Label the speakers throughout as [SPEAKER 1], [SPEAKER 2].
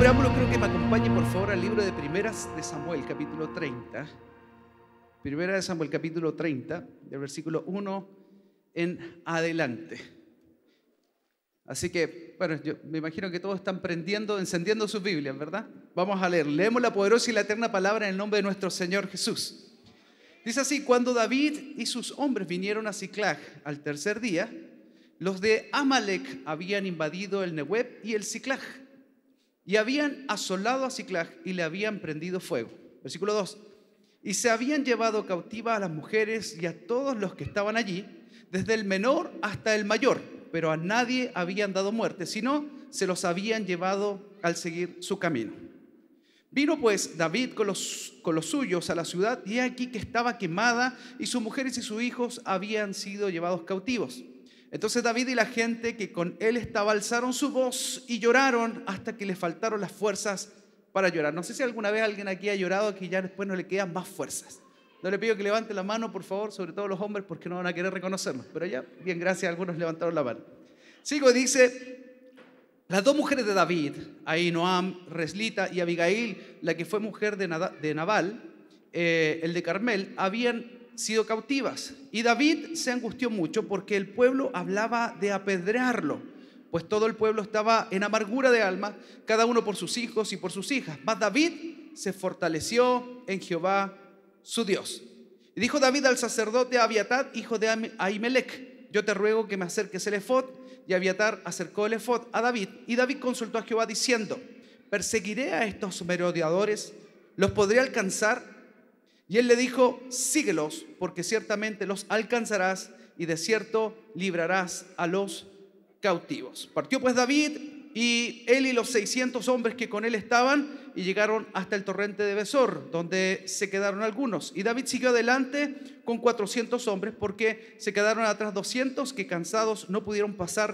[SPEAKER 1] preámbulo, creo que me acompañe por favor al libro de Primeras de Samuel, capítulo 30. Primera de Samuel, capítulo 30, del versículo 1 en adelante. Así que, bueno, yo me imagino que todos están encendiendo sus Biblias, ¿verdad? Vamos a leer. Leemos la poderosa y la eterna palabra en el nombre de nuestro Señor Jesús. Dice así: cuando David y sus hombres vinieron a Siclag al tercer día, los de Amalec habían invadido el Negueb y el Siclag, y habían asolado a Siclag y le habían prendido fuego. Versículo 2. Y se habían llevado cautiva a las mujeres y a todos los que estaban allí, desde el menor hasta el mayor, pero a nadie habían dado muerte, sino se los habían llevado al seguir su camino. Vino pues David con los suyos a la ciudad, y aquí que estaba quemada, y sus mujeres y sus hijos habían sido llevados cautivos. Entonces David y la gente que con él estaba alzaron su voz y lloraron hasta que le faltaron las fuerzas para llorar. No sé si alguna vez alguien aquí ha llorado que ya después no le quedan más fuerzas. No le pido que levante la mano, por favor, sobre todo los hombres, porque no van a querer reconocernos. Pero ya, bien, gracias, algunos levantaron la mano. Sigo, dice: las dos mujeres de David, Ahinoam, Reslita, y Abigail, la que fue mujer de Nabal, el de Carmel, habían sido cautivas. Y David se angustió mucho porque el pueblo hablaba de apedrearlo, pues todo el pueblo estaba en amargura de alma, cada uno por sus hijos y por sus hijas. Mas David se fortaleció en Jehová su Dios. Y dijo David al sacerdote Abiatar, hijo de Ahimelech: yo te ruego que me acerques el efod. Y Abiatar acercó el efod a David, y David consultó a Jehová diciendo: ¿perseguiré a estos merodeadores? ¿Los podré alcanzar? Y él le dijo: síguelos, porque ciertamente los alcanzarás, y de cierto librarás a los cautivos. Partió pues David y él y los 600 hombres que con él estaban, y llegaron hasta el torrente de Besor, donde se quedaron algunos. Y David siguió adelante con 400 hombres, porque se quedaron atrás 200 que cansados no pudieron pasar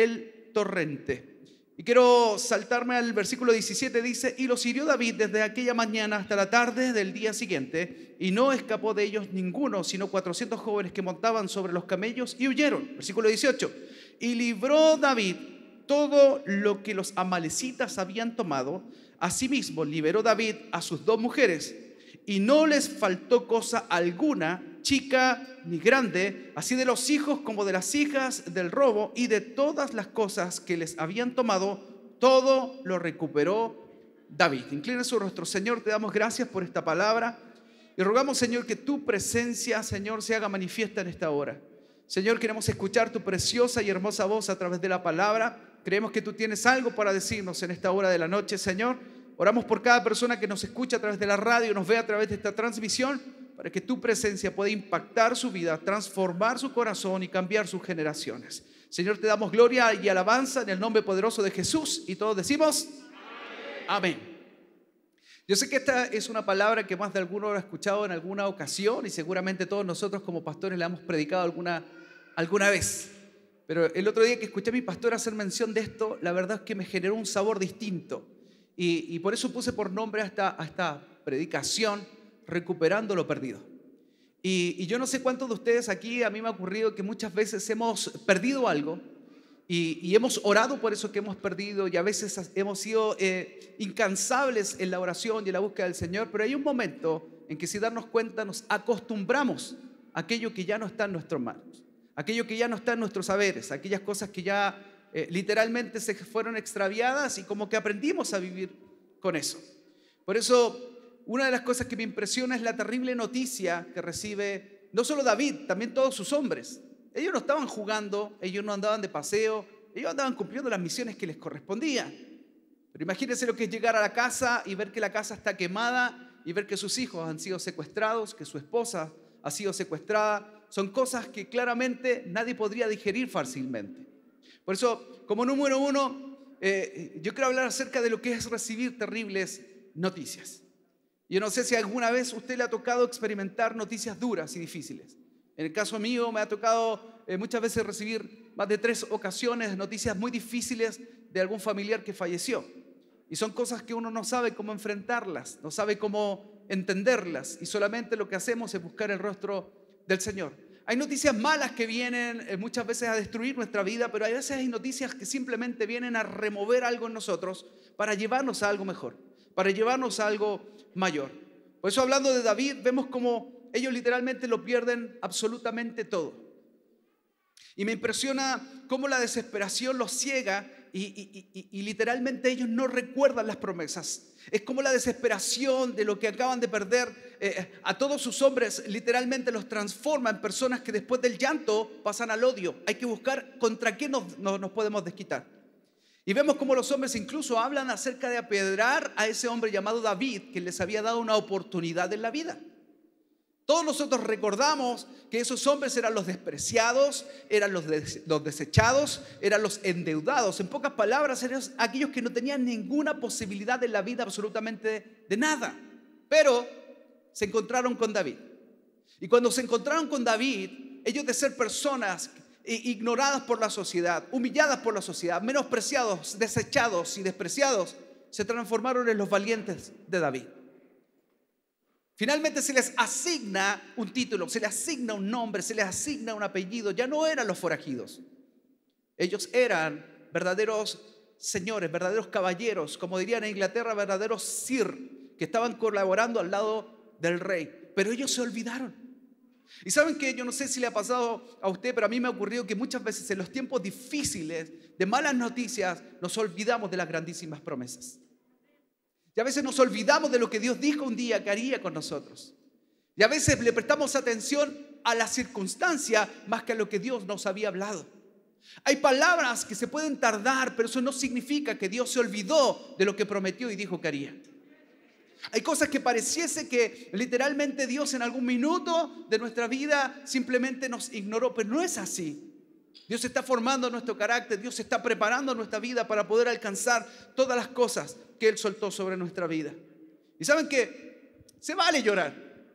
[SPEAKER 1] el torrente. Y quiero saltarme al versículo 17, dice: y los hirió David desde aquella mañana hasta la tarde del día siguiente, y no escapó de ellos ninguno, sino 400 jóvenes que montaban sobre los camellos y huyeron. Versículo 18. Y libró David todo lo que los amalecitas habían tomado. Asimismo liberó David a sus dos mujeres, y no les faltó cosa alguna, chica ni grande, así de los hijos como de las hijas del robo, y de todas las cosas que les habían tomado, todo lo recuperó David. Inclina su rostro. Señor, te damos gracias por esta palabra, y rogamos, Señor, que tu presencia, Señor, se haga manifiesta en esta hora. Señor, queremos escuchar tu preciosa y hermosa voz a través de la palabra. Creemos que tú tienes algo para decirnos en esta hora de la noche, Señor. Oramos por cada persona que nos escucha a través de la radio, nos ve a través de esta transmisión, para que tu presencia pueda impactar su vida, transformar su corazón y cambiar sus generaciones. Señor, te damos gloria y alabanza en el nombre poderoso de Jesús, y todos decimos amén. Yo sé que esta es una palabra que más de alguno ha escuchado en alguna ocasión, y seguramente todos nosotros como pastores la hemos predicado alguna vez. Pero el otro día que escuché a mi pastor hacer mención de esto, la verdad es que me generó un sabor distinto. Y por eso puse por nombre a esta predicación: recuperando lo perdido. Y yo no sé cuántos de ustedes aquí, a mí me ha ocurrido que muchas veces hemos perdido algo, y hemos orado por eso que hemos perdido, y a veces hemos sido incansables en la oración y en la búsqueda del Señor, pero hay un momento en que, sin darnos cuenta, nos acostumbramos a aquello que ya no está en nuestras manos, aquello que ya no está en nuestros saberes, aquellas cosas que ya literalmente se fueron extraviadas, y como que aprendimos a vivir con eso. Por eso, una de las cosas que me impresiona es la terrible noticia que recibe no solo David, también todos sus hombres. Ellos no estaban jugando, ellos no andaban de paseo, ellos andaban cumpliendo las misiones que les correspondían. Pero imagínense lo que es llegar a la casa y ver que la casa está quemada, y ver que sus hijos han sido secuestrados, que su esposa ha sido secuestrada. Son cosas que claramente nadie podría digerir fácilmente. Por eso, como número uno, yo quiero hablar acerca de lo que es recibir terribles noticias. Yo no sé si alguna vez usted le ha tocado experimentar noticias duras y difíciles. En el caso mío me ha tocado muchas veces recibir más de 3 ocasiones noticias muy difíciles de algún familiar que falleció. Y son cosas que uno no sabe cómo enfrentarlas, no sabe cómo entenderlas, y solamente lo que hacemos es buscar el rostro del Señor. Hay noticias malas que vienen muchas veces a destruir nuestra vida, pero a veces hay noticias que simplemente vienen a remover algo en nosotros para llevarnos a algo mejor, para llevarnos a algo mayor. Por eso, hablando de David, vemos como ellos literalmente lo pierden absolutamente todo. Y me impresiona cómo la desesperación los ciega y literalmente ellos no recuerdan las promesas. Es como la desesperación de lo que acaban de perder a todos sus hombres literalmente los transforma en personas que después del llanto pasan al odio. Hay que buscar contra quién nos podemos desquitar. Y vemos cómo los hombres incluso hablan acerca de apedrear a ese hombre llamado David, que les había dado una oportunidad en la vida. Todos nosotros recordamos que esos hombres eran los despreciados, eran los desechados, eran los endeudados. En pocas palabras, eran aquellos que no tenían ninguna posibilidad en la vida absolutamente de nada. Pero se encontraron con David. Y cuando se encontraron con David, ellos, de ser personas ignoradas por la sociedad, humilladas por la sociedad, menospreciados, desechados y despreciados, se transformaron en los valientes de David. Finalmente se les asigna un título, se les asigna un nombre, se les asigna un apellido. Ya no eran los forajidos. Ellos eran verdaderos señores, verdaderos caballeros, como dirían en Inglaterra, verdaderos sir, que estaban colaborando al lado del rey. Pero ellos se olvidaron. Y saben que yo no sé si le ha pasado a usted, pero a mí me ha ocurrido que muchas veces en los tiempos difíciles, de malas noticias, nos olvidamos de las grandísimas promesas. Y a veces nos olvidamos de lo que Dios dijo un día que haría con nosotros. Y a veces le prestamos atención a la circunstancia más que a lo que Dios nos había hablado. Hay palabras que se pueden tardar, pero eso no significa que Dios se olvidó de lo que prometió y dijo que haría. Hay cosas que pareciese que literalmente Dios en algún minuto de nuestra vida simplemente nos ignoró, pero no es así. Dios está formando nuestro carácter, Dios está preparando nuestra vida para poder alcanzar todas las cosas que Él soltó sobre nuestra vida. Y saben que se vale llorar.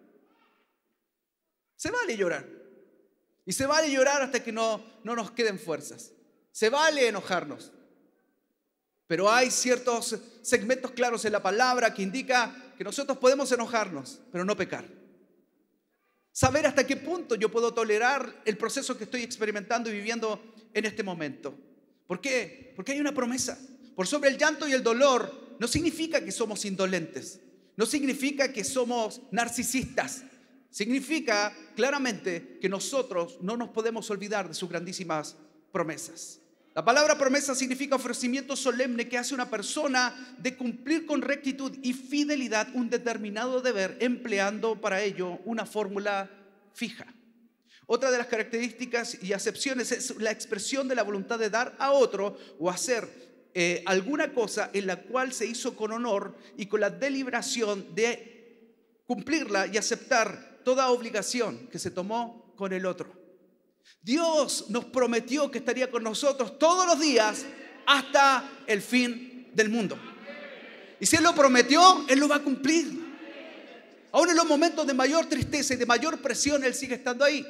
[SPEAKER 1] Se vale llorar. Y se vale llorar hasta que no nos queden fuerzas. Se vale enojarnos. Pero hay ciertos segmentos claros en la palabra que indica que nosotros podemos enojarnos, pero no pecar. Saber hasta qué punto yo puedo tolerar el proceso que estoy experimentando y viviendo en este momento. ¿Por qué? Porque hay una promesa. Por sobre el llanto y el dolor no significa que somos indolentes. No significa que somos narcisistas. Significa claramente que nosotros no nos podemos olvidar de sus grandísimas promesas. La palabra promesa significa ofrecimiento solemne que hace una persona de cumplir con rectitud y fidelidad un determinado deber, empleando para ello una fórmula fija. Otra de las características y acepciones es la expresión de la voluntad de dar a otro o hacer alguna cosa en la cual se hizo con honor y con la deliberación de cumplirla y aceptar toda obligación que se tomó con el otro. Dios nos prometió que estaría con nosotros todos los días hasta el fin del mundo. Y si Él lo prometió, Él lo va a cumplir. Aún en los momentos de mayor tristeza y de mayor presión, Él sigue estando ahí.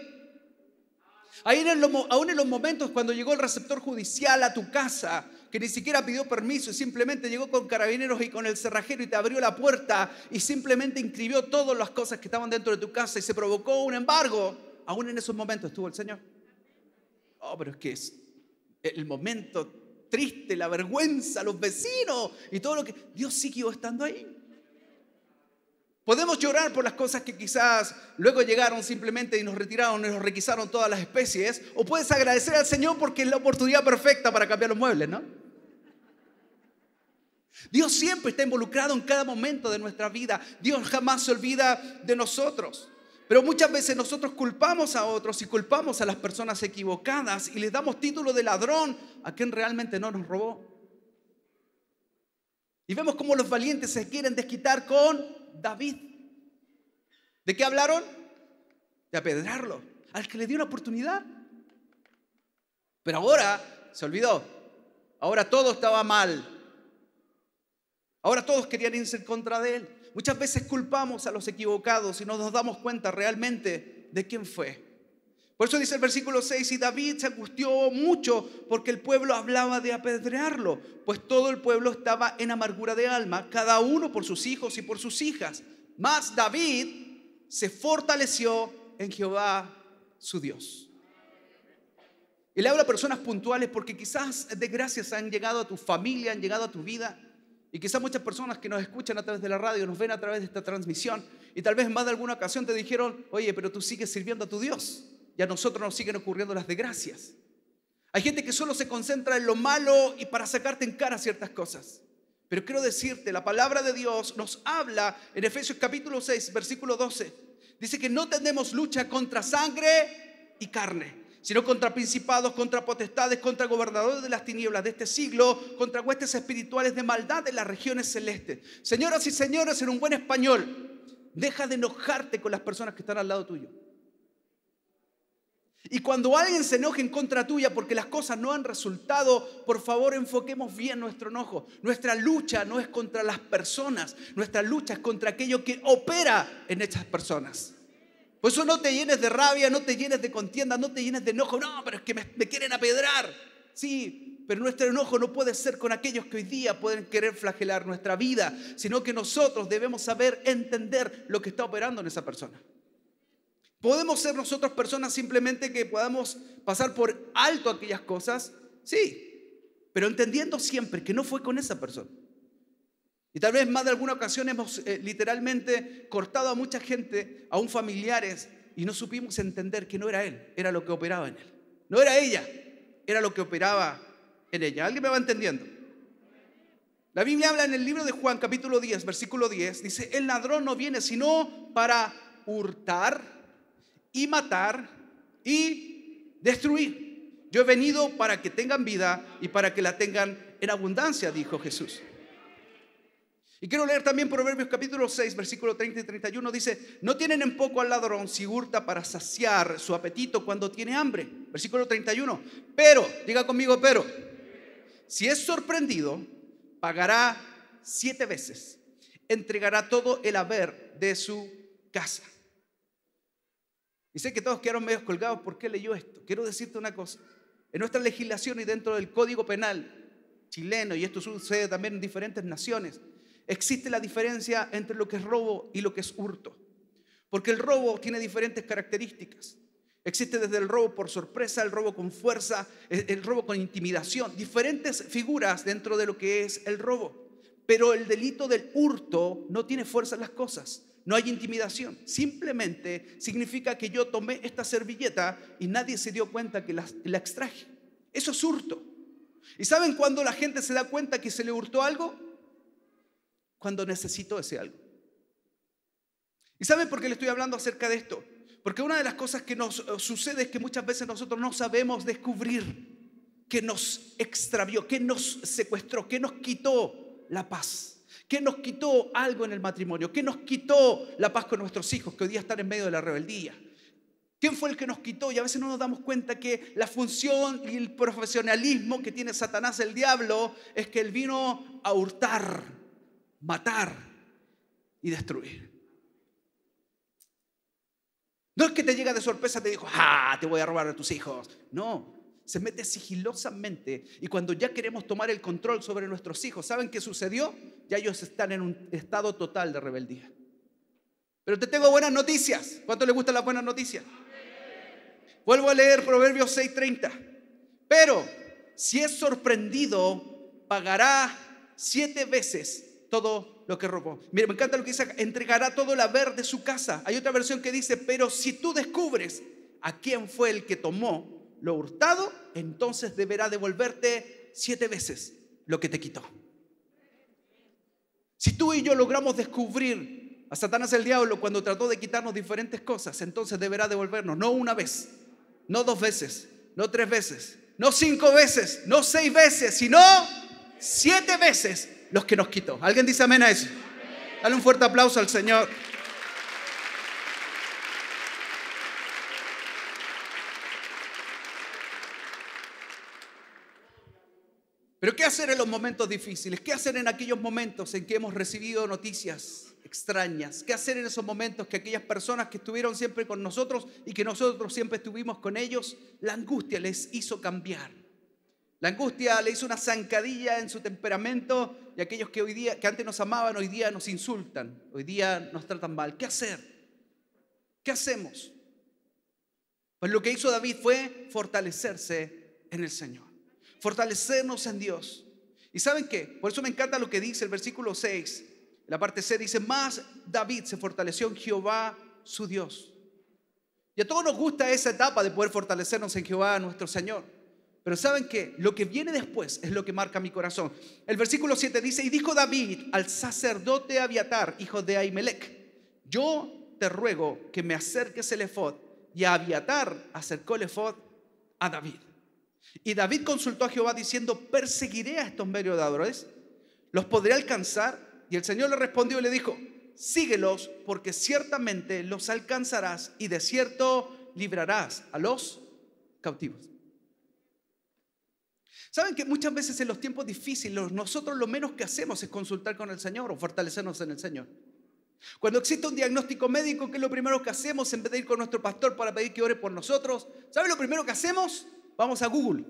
[SPEAKER 1] Aún en los momentos cuando llegó el receptor judicial a tu casa, que ni siquiera pidió permiso y simplemente llegó con carabineros y con el cerrajero y te abrió la puerta y simplemente inscribió todas las cosas que estaban dentro de tu casa y se provocó un embargo, aún en esos momentos estuvo el Señor. Oh, pero es que es el momento triste, la vergüenza, los vecinos y todo lo que... Dios siguió estando ahí. Podemos llorar por las cosas que quizás luego llegaron simplemente y nos retiraron y nos requisaron todas las especies, o puedes agradecer al Señor porque es la oportunidad perfecta para cambiar los muebles, ¿no? Dios siempre está involucrado en cada momento de nuestra vida. Dios jamás se olvida de nosotros. Pero muchas veces nosotros culpamos a otros y culpamos a las personas equivocadas y les damos título de ladrón a quien realmente no nos robó. Y vemos cómo los valientes se quieren desquitar con David. ¿De qué hablaron? De apedrearlo, al que le dio una oportunidad. Pero ahora se olvidó. Ahora todo estaba mal. Ahora todos querían irse en contra de él. Muchas veces culpamos a los equivocados y no nos damos cuenta realmente de quién fue. Por eso dice el versículo 6, y David se angustió mucho porque el pueblo hablaba de apedrearlo, pues todo el pueblo estaba en amargura de alma, cada uno por sus hijos y por sus hijas. Mas David se fortaleció en Jehová su Dios. Y le hablo a personas puntuales porque quizás desgracias han llegado a tu familia, han llegado a tu vida. Y quizás muchas personas que nos escuchan a través de la radio, nos ven a través de esta transmisión, y tal vez en más de alguna ocasión te dijeron: oye, pero tú sigues sirviendo a tu Dios, y a nosotros nos siguen ocurriendo las desgracias. Hay gente que solo se concentra en lo malo y para sacarte en cara ciertas cosas. Pero quiero decirte, la palabra de Dios nos habla en Efesios capítulo 6, versículo 12. Dice que no tenemos lucha contra sangre y carne, sino contra principados, contra potestades, contra gobernadores de las tinieblas de este siglo, contra huestes espirituales de maldad en las regiones celestes. Señoras y señores, en un buen español, deja de enojarte con las personas que están al lado tuyo. Y cuando alguien se enoje en contra tuya porque las cosas no han resultado, por favor enfoquemos bien nuestro enojo. Nuestra lucha no es contra las personas, nuestra lucha es contra aquello que opera en estas personas. Por eso no te llenes de rabia, no te llenes de contienda, no te llenes de enojo. No, pero es que me quieren apedrar. Sí, pero nuestro enojo no puede ser con aquellos que hoy día pueden querer flagelar nuestra vida, sino que nosotros debemos saber entender lo que está operando en esa persona. ¿Podemos ser nosotros personas simplemente que podamos pasar por alto aquellas cosas? Sí, pero entendiendo siempre que no fue con esa persona. Y tal vez más de alguna ocasión hemos literalmente cortado a mucha gente, aún familiares, y no supimos entender que no era él, era lo que operaba en él. No era ella, era lo que operaba en ella. ¿Alguien me va entendiendo? La Biblia habla en el libro de Juan, capítulo 10, versículo 10, dice: el ladrón no viene sino para hurtar y matar y destruir. Yo he venido para que tengan vida y para que la tengan en abundancia, dijo Jesús. Y quiero leer también Proverbios capítulo 6, versículo 30 y 31. Dice: no tienen en poco al ladrón si hurta para saciar su apetito cuando tiene hambre. Versículo 31. Pero, diga conmigo, pero, si es sorprendido, pagará 7 veces. Entregará todo el haber de su casa. Y sé que todos quedaron medio colgados. ¿Por qué leyó esto? Quiero decirte una cosa. En nuestra legislación y dentro del Código Penal chileno, y esto sucede también en diferentes naciones, existe la diferencia entre lo que es robo y lo que es hurto. Porque el robo tiene diferentes características. Existe desde el robo por sorpresa, el robo con fuerza, el robo con intimidación, diferentes figuras dentro de lo que es el robo. Pero el delito del hurto no tiene fuerza en las cosas. No hay intimidación, simplemente significa que yo tomé esta servilleta y nadie se dio cuenta que la extraje. Eso es hurto. ¿Y saben cuándo la gente se da cuenta que se le hurtó algo? Cuando necesitó ese algo. ¿Y saben por qué le estoy hablando acerca de esto? Porque una de las cosas que nos sucede es que muchas veces nosotros no sabemos descubrir qué nos extravió, qué nos secuestró, qué nos quitó la paz. ¿Qué nos quitó algo en el matrimonio? ¿Qué nos quitó la paz con nuestros hijos que hoy día están en medio de la rebeldía? ¿Quién fue el que nos quitó? Y a veces no nos damos cuenta que la función y el profesionalismo que tiene Satanás, el diablo, es que él vino a hurtar, matar y destruir. No es que te llega de sorpresa y te dijo: te voy a robar a tus hijos. No. Se mete sigilosamente, y cuando ya queremos tomar el control sobre nuestros hijos, ¿saben qué sucedió? Ya ellos están en un estado total de rebeldía. Pero te tengo buenas noticias. ¿Cuánto les gustan las buenas noticias? Vuelvo a leer Proverbios 6:30. Pero si es sorprendido, pagará 7 veces todo lo que robó. Mira, me encanta lo que dice: entregará todo el haber de su casa. Hay otra versión que dice: pero si tú descubres a quién fue el que tomó lo hurtado, entonces deberá devolverte 7 veces lo que te quitó. Si tú y yo logramos descubrir a Satanás, el diablo, cuando trató de quitarnos diferentes cosas, entonces deberá devolvernos, no una vez, no 2 veces, no 3 veces, no 5 veces, no 6 veces, sino 7 veces los que nos quitó. ¿Alguien dice amén a eso? Dale un fuerte aplauso al Señor. Pero ¿qué hacer en los momentos difíciles? ¿Qué hacer en aquellos momentos en que hemos recibido noticias extrañas? ¿Qué hacer en esos momentos que aquellas personas que estuvieron siempre con nosotros y que nosotros siempre estuvimos con ellos, la angustia les hizo cambiar? La angustia le hizo una zancadilla en su temperamento, y aquellos que hoy día, que antes nos amaban, hoy día nos insultan, hoy día nos tratan mal. ¿Qué hacer? ¿Qué hacemos? Pues lo que hizo David fue fortalecerse en el Señor. Fortalecernos en Dios. ¿Y saben qué? Por eso me encanta lo que dice el versículo 6. En la parte C dice: más David se fortaleció en Jehová su Dios. Y a todos nos gusta esa etapa de poder fortalecernos en Jehová nuestro Señor. Pero ¿saben qué? Lo que viene después es lo que marca mi corazón. El versículo 7 dice: y dijo David al sacerdote Abiatar, hijo de Ahimelech: yo te ruego que me acerques el efod. Y Abiatar acercó el efod a David. Y David consultó a Jehová diciendo: ¿perseguiré a estos merodeadores? ¿Los podré alcanzar? Y el Señor le respondió y le dijo: síguelos, porque ciertamente los alcanzarás y de cierto librarás a los cautivos. ¿Saben que muchas veces en los tiempos difíciles nosotros lo menos que hacemos es consultar con el Señor o fortalecernos en el Señor? Cuando existe un diagnóstico médico, ¿qué es lo primero que hacemos en vez de ir con nuestro pastor para pedir que ore por nosotros? ¿Saben lo primero que hacemos? Vamos a Google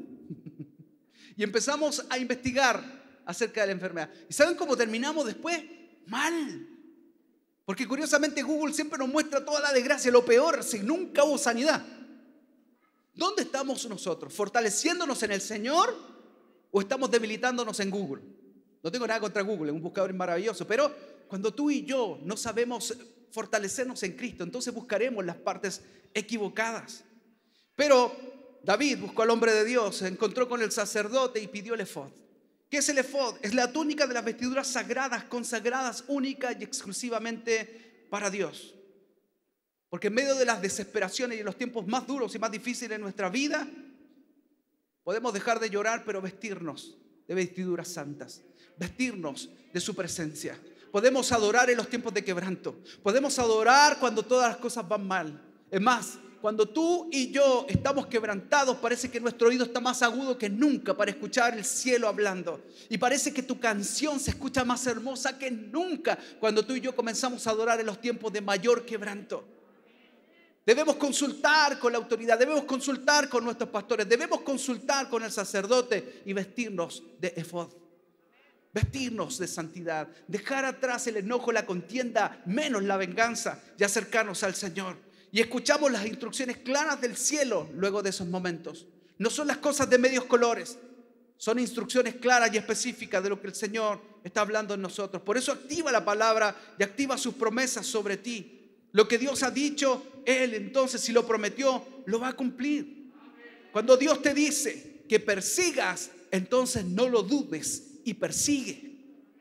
[SPEAKER 1] y empezamos a investigar acerca de la enfermedad. ¿Y saben cómo terminamos después? Mal. Porque curiosamente Google siempre nos muestra toda la desgracia, lo peor, si nunca hubo sanidad. ¿Dónde estamos nosotros? ¿Fortaleciéndonos en el Señor o estamos debilitándonos en Google? No tengo nada contra Google, es un buscador maravilloso, pero cuando tú y yo no sabemos fortalecernos en Cristo, entonces buscaremos las partes equivocadas. Pero David buscó al hombre de Dios, se encontró con el sacerdote y pidió el efod. ¿Qué es el efod? Es la túnica de las vestiduras sagradas, consagradas única y exclusivamente para Dios. Porque en medio de las desesperaciones y en los tiempos más duros y más difíciles de nuestra vida, podemos dejar de llorar, pero vestirnos de vestiduras santas, vestirnos de su presencia. Podemos adorar en los tiempos de quebranto. Podemos adorar cuando todas las cosas van mal. Es más, cuando tú y yo estamos quebrantados, parece que nuestro oído está más agudo que nunca para escuchar el cielo hablando. Y parece que tu canción se escucha más hermosa que nunca cuando tú y yo comenzamos a adorar en los tiempos de mayor quebranto. Debemos consultar con la autoridad, debemos consultar con nuestros pastores, debemos consultar con el sacerdote y vestirnos de efod. Vestirnos de santidad, dejar atrás el enojo, la contienda, menos la venganza y acercarnos al Señor. Y escuchamos las instrucciones claras del cielo luego de esos momentos. No son las cosas de medios colores, son instrucciones claras y específicas de lo que el Señor está hablando en nosotros. Por eso activa la palabra y activa sus promesas sobre ti. Lo que Dios ha dicho, Él entonces, si lo prometió, lo va a cumplir. Cuando Dios te dice que persigas, entonces no lo dudes y persigue.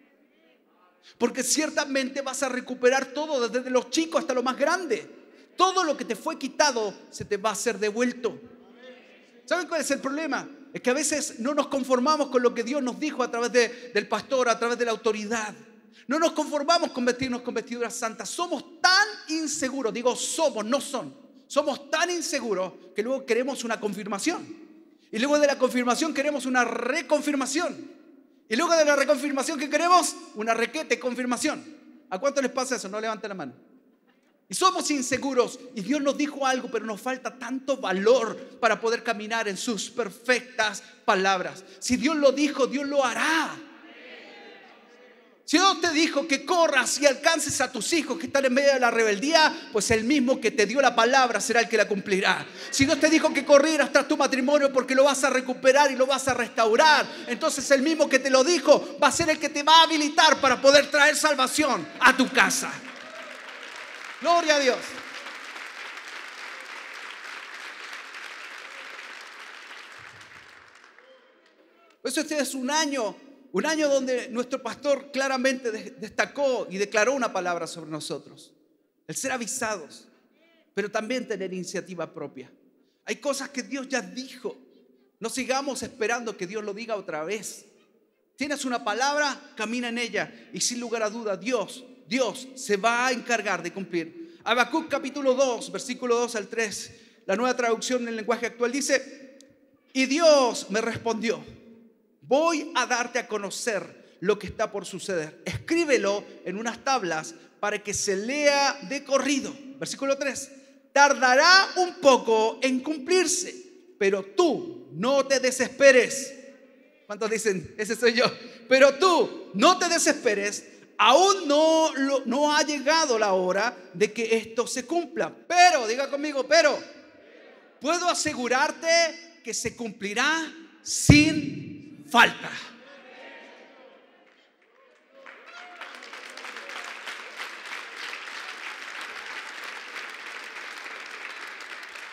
[SPEAKER 1] Porque ciertamente vas a recuperar todo, desde los chicos hasta lo más grande. Todo lo que te fue quitado se te va a ser devuelto. ¿Saben cuál es el problema? Es que a veces no nos conformamos con lo que Dios nos dijo a través del pastor, a través de la autoridad. No nos conformamos con vestirnos con vestiduras santas. Somos tan inseguros, digo somos, no son. Somos tan inseguros que luego queremos una confirmación. Y luego de la confirmación queremos una reconfirmación. Y luego de la reconfirmación, ¿qué queremos? Una requete confirmación. ¿A cuánto les pasa eso? No levanten la mano. Y somos inseguros. Y Dios nos dijo algo, pero nos falta tanto valor para poder caminar en sus perfectas palabras. Si Dios lo dijo, Dios lo hará. Si Dios te dijo que corras y alcances a tus hijos que están en medio de la rebeldía, pues el mismo que te dio la palabra será el que la cumplirá. Si Dios te dijo que corrieras tras tu matrimonio porque lo vas a recuperar y lo vas a restaurar, entonces el mismo que te lo dijo va a ser el que te va a habilitar para poder traer salvación a tu casa. Gloria a Dios. Pues este es un año donde nuestro pastor claramente destacó y declaró una palabra sobre nosotros. El ser avisados, pero también tener iniciativa propia. Hay cosas que Dios ya dijo. No sigamos esperando que Dios lo diga otra vez. Tienes una palabra, camina en ella. Y sin lugar a duda, Dios se va a encargar de cumplir. Habacuc capítulo 2, versículo 2 al 3. La Nueva Traducción en el lenguaje actual dice: y Dios me respondió: voy a darte a conocer lo que está por suceder. Escríbelo en unas tablas para que se lea de corrido. Versículo 3. Tardará un poco en cumplirse, pero tú no te desesperes. ¿Cuántos dicen? Ese soy yo. Pero tú no te desesperes. Aún no ha llegado la hora de que esto se cumpla. Pero, diga conmigo, pero puedo asegurarte que se cumplirá sin falta.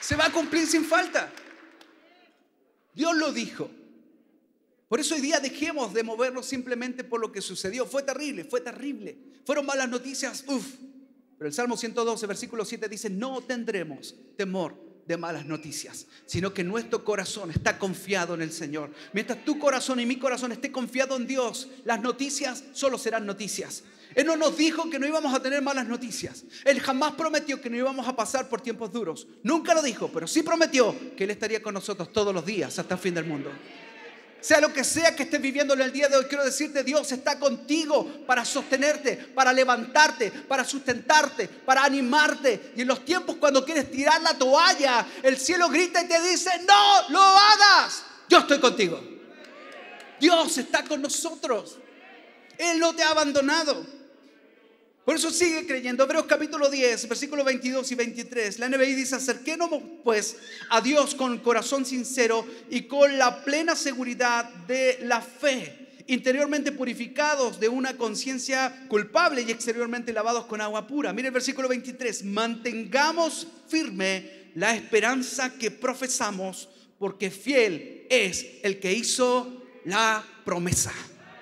[SPEAKER 1] Se va a cumplir sin falta. Dios lo dijo. Por eso hoy día dejemos de movernos simplemente por lo que sucedió. Fue terrible, fue terrible. Fueron malas noticias, Pero el Salmo 112, versículo 7 dice: no tendremos temor de malas noticias, sino que nuestro corazón está confiado en el Señor. Mientras tu corazón y mi corazón esté confiado en Dios, las noticias solo serán noticias. Él no nos dijo que no íbamos a tener malas noticias. Él jamás prometió que no íbamos a pasar por tiempos duros. Nunca lo dijo, pero sí prometió que Él estaría con nosotros todos los días hasta el fin del mundo. Sea lo que sea que estés viviendo en el día de hoy, quiero decirte: Dios está contigo para sostenerte, para levantarte, para sustentarte, para animarte. Y en los tiempos cuando quieres tirar la toalla, el cielo grita y te dice: no lo hagas, yo estoy contigo. Dios está con nosotros. Él no te ha abandonado. Por eso sigue creyendo. Hebreos capítulo 10, versículos 22 y 23. La NBI dice: acerquémonos pues a Dios con corazón sincero y con la plena seguridad de la fe, interiormente purificados de una conciencia culpable y exteriormente lavados con agua pura. Mire el versículo 23. Mantengamos firme la esperanza que profesamos, porque fiel es el que hizo la promesa.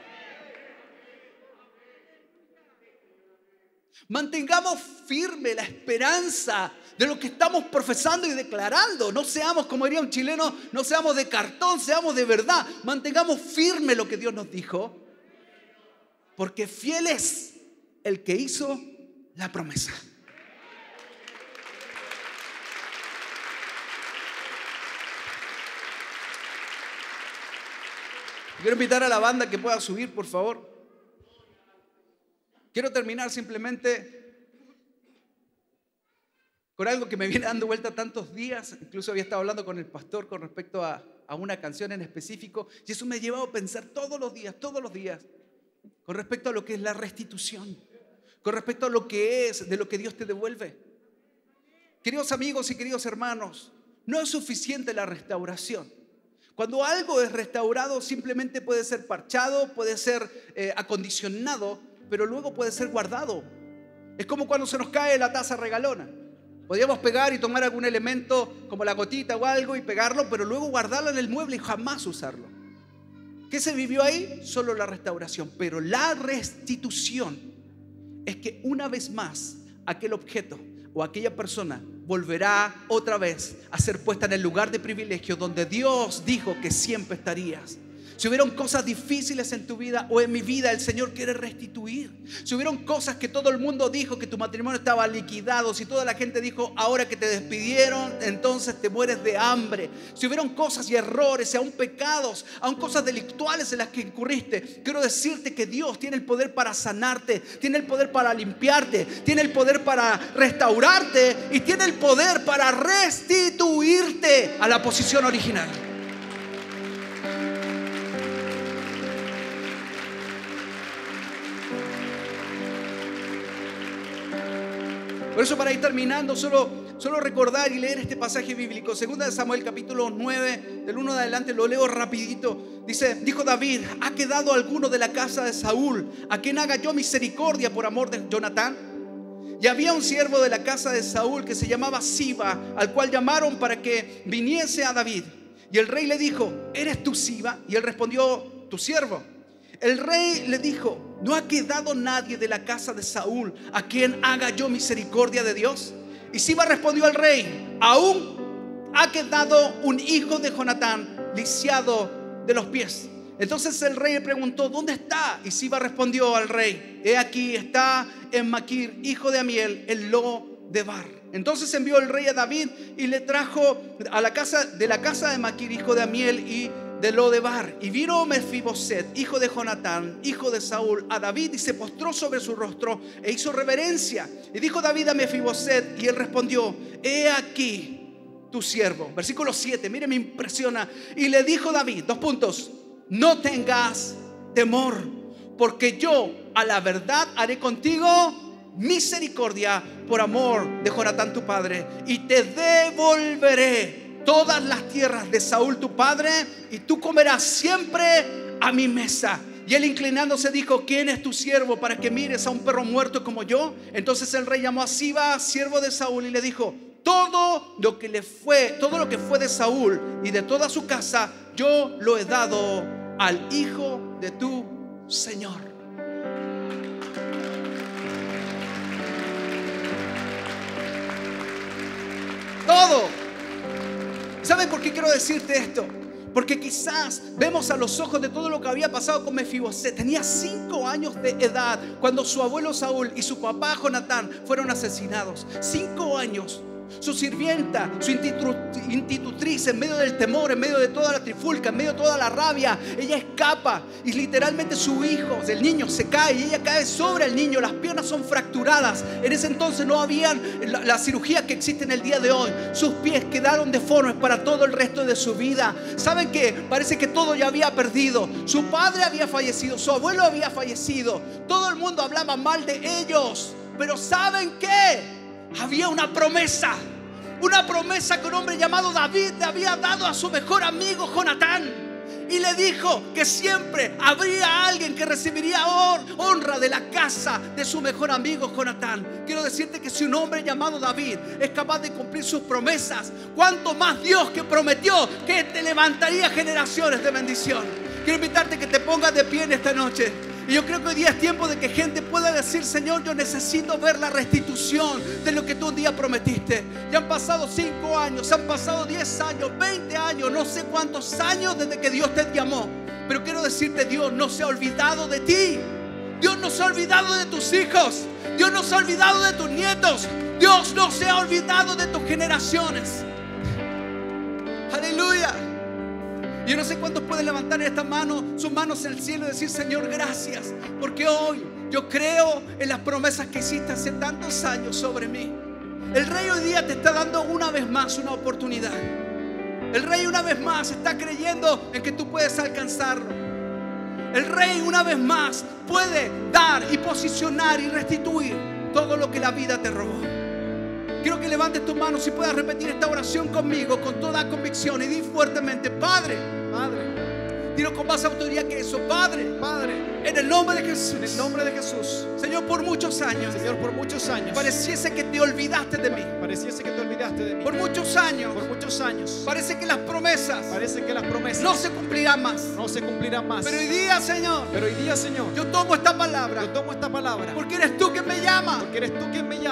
[SPEAKER 1] Mantengamos firme la esperanza de lo que estamos profesando y declarando. No seamos, como diría un chileno, no seamos de cartón, seamos de verdad. Mantengamos firme lo que Dios nos dijo, porque fiel es el que hizo la promesa. Quiero invitar a la banda que pueda subir, por favor. Quiero terminar simplemente con algo que me viene dando vuelta tantos días. Incluso había estado hablando con el pastor con respecto a una canción en específico, y eso me ha llevado a pensar todos los días, con respecto a lo que es la restitución, con respecto a lo que es, de lo que Dios te devuelve. Queridos amigos y queridos hermanos, no es suficiente la restauración. Cuando algo es restaurado, simplemente puede ser parchado, puede ser acondicionado, pero luego puede ser guardado. Es como cuando se nos cae la taza regalona. Podríamos pegar y tomar algún elemento como la gotita o algo y pegarlo, pero luego guardarlo en el mueble y jamás usarlo. ¿Qué se vivió ahí? Solo la restauración. Pero la restitución es que una vez más aquel objeto o aquella persona volverá otra vez a ser puesta en el lugar de privilegio donde Dios dijo que siempre estarías. Si hubieron cosas difíciles en tu vida o en mi vida, el Señor quiere restituir. Si hubieron cosas que todo el mundo dijo que tu matrimonio estaba liquidado, si toda la gente dijo ahora que te despidieron, entonces te mueres de hambre. Si hubieron cosas y errores, y aún pecados, aún cosas delictuales en las que incurriste, quiero decirte que Dios tiene el poder para sanarte, tiene el poder para limpiarte, tiene el poder para restaurarte y tiene el poder para restituirte a la posición original. Por eso, para ir terminando, solo recordar y leer este pasaje bíblico. Segunda de Samuel capítulo 9, del 1 de adelante, lo leo rapidito. Dice: dijo David: ¿ha quedado alguno de la casa de Saúl a quien haga yo misericordia por amor de Jonatán? Y había un siervo de la casa de Saúl que se llamaba Siba, al cual llamaron para que viniese a David. Y el rey le dijo: ¿eres tú Siba? Y él respondió: tu siervo. El rey le dijo: ¿no ha quedado nadie de la casa de Saúl a quien haga yo misericordia de Dios? Y Siba respondió al rey: aún ha quedado un hijo de Jonatán lisiado de los pies. Entonces el rey le preguntó: ¿dónde está? Y Siba respondió al rey: he aquí, está en Maquir, hijo de Amiel, en Lo-debar. Entonces envió el rey a David y le trajo a la casa de Maquir, hijo de Amiel, y de Lo-debar. Y vino Mefiboset, hijo de Jonatán, hijo de Saúl, a David y se postró sobre su rostro e hizo reverencia. Y dijo David a Mefiboset, y él respondió: he aquí tu siervo. Versículo 7, mire, me impresiona. Y le dijo David, no tengas temor, porque yo a la verdad haré contigo misericordia por amor de Jonatán tu padre, y te devolveré todas las tierras de Saúl tu padre, y tú comerás siempre a mi mesa. Y él, inclinándose, dijo: ¿quién es tu siervo para que mires a un perro muerto como yo? Entonces el rey llamó a Siba, siervo de Saúl, y le dijo: todo lo que fue de Saúl y de toda su casa, yo lo he dado al hijo de tu Señor. Todo. ¿Sabes por qué quiero decirte esto? Porque quizás vemos a los ojos de todo lo que había pasado con Mefiboset. Tenía 5 años de edad cuando su abuelo Saúl y su papá Jonatán fueron asesinados. 5 años. Su sirvienta, su institutriz, en medio del temor, en medio de toda la trifulca, en medio de toda la rabia, ella escapa y literalmente su hijo, el niño, se cae y ella cae sobre el niño. Las piernas son fracturadas. En ese entonces no habían la cirugía que existe en el día de hoy. Sus pies quedaron deformes para todo el resto de su vida. ¿Saben qué? Parece que todo ya había perdido. Su padre había fallecido, su abuelo había fallecido. Todo el mundo hablaba mal de ellos. Pero ¿saben qué? Había una promesa que un hombre llamado David le había dado a su mejor amigo Jonatán. Y le dijo que siempre habría alguien que recibiría honra de la casa de su mejor amigo Jonatán. Quiero decirte que si un hombre llamado David es capaz de cumplir sus promesas, ¿cuánto más Dios, que prometió que te levantaría generaciones de bendición? Quiero invitarte que te pongas de pie en esta noche. Y yo creo que hoy día es tiempo de que gente pueda decir: Señor, yo necesito ver la restitución de lo que tú un día prometiste. Ya han pasado 5 años, han pasado 10 años, 20 años, no sé cuántos años desde que Dios te llamó. Pero quiero decirte, Dios no se ha olvidado de ti. Dios no se ha olvidado de tus hijos. Dios no se ha olvidado de tus nietos. Dios no se ha olvidado de tus generaciones. Aleluya. Yo no sé cuántos pueden levantar esta mano, sus manos en el cielo y decir: Señor, gracias, porque hoy yo creo en las promesas que hiciste hace tantos años sobre mí. El Rey hoy día te está dando una vez más una oportunidad. El Rey una vez más está creyendo en que tú puedes alcanzarlo. El Rey una vez más puede dar y posicionar y restituir todo lo que la vida te robó. Quiero que levantes tus manos y puedas repetir esta oración conmigo con toda convicción y di fuertemente: Padre, Padre. Dilo con más autoridad que eso: Padre, Padre, en el nombre de Jesús. En el nombre de Jesús. Señor, por muchos años, Señor, por muchos años, pareciese que te olvidaste de mí. Pareciese que te olvidaste de mí. Por muchos años, parece que las promesas, no se cumplirán más. No se cumplirán más. Pero hoy día, Señor, yo tomo esta palabra. Porque eres tú quien me llama. Eres tú quien me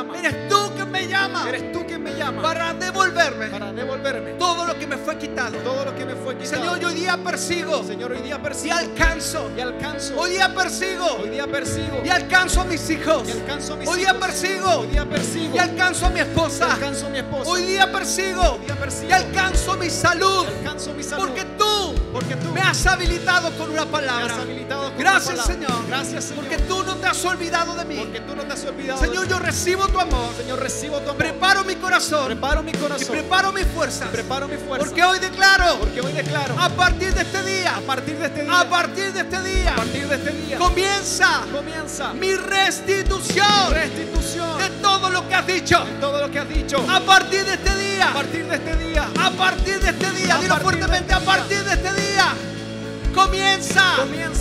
[SPEAKER 1] llama. Para devolverme todo lo que me fue quitado. Señor, yo hoy día persigo. Y alcanzo. Hoy día persigo. Y alcanzo a mis hijos. Hoy día persigo. Y alcanzo a mi esposa. Hoy día persigo. Y alcanzo mi salud. Porque tú me has habilitado con una palabra. Gracias, Señor. Porque tú no te has olvidado de mí. Señor, yo recibo tu amor. Preparo mi corazón. Y preparo mi fuerza. Porque hoy declaro: a partir de este día, comienza mi restitución de todo lo que has dicho. A partir de este día, dilo fuertemente: a partir de este día comienza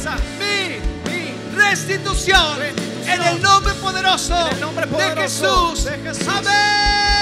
[SPEAKER 1] mi restitución. En el nombre poderoso de Jesús. Amén.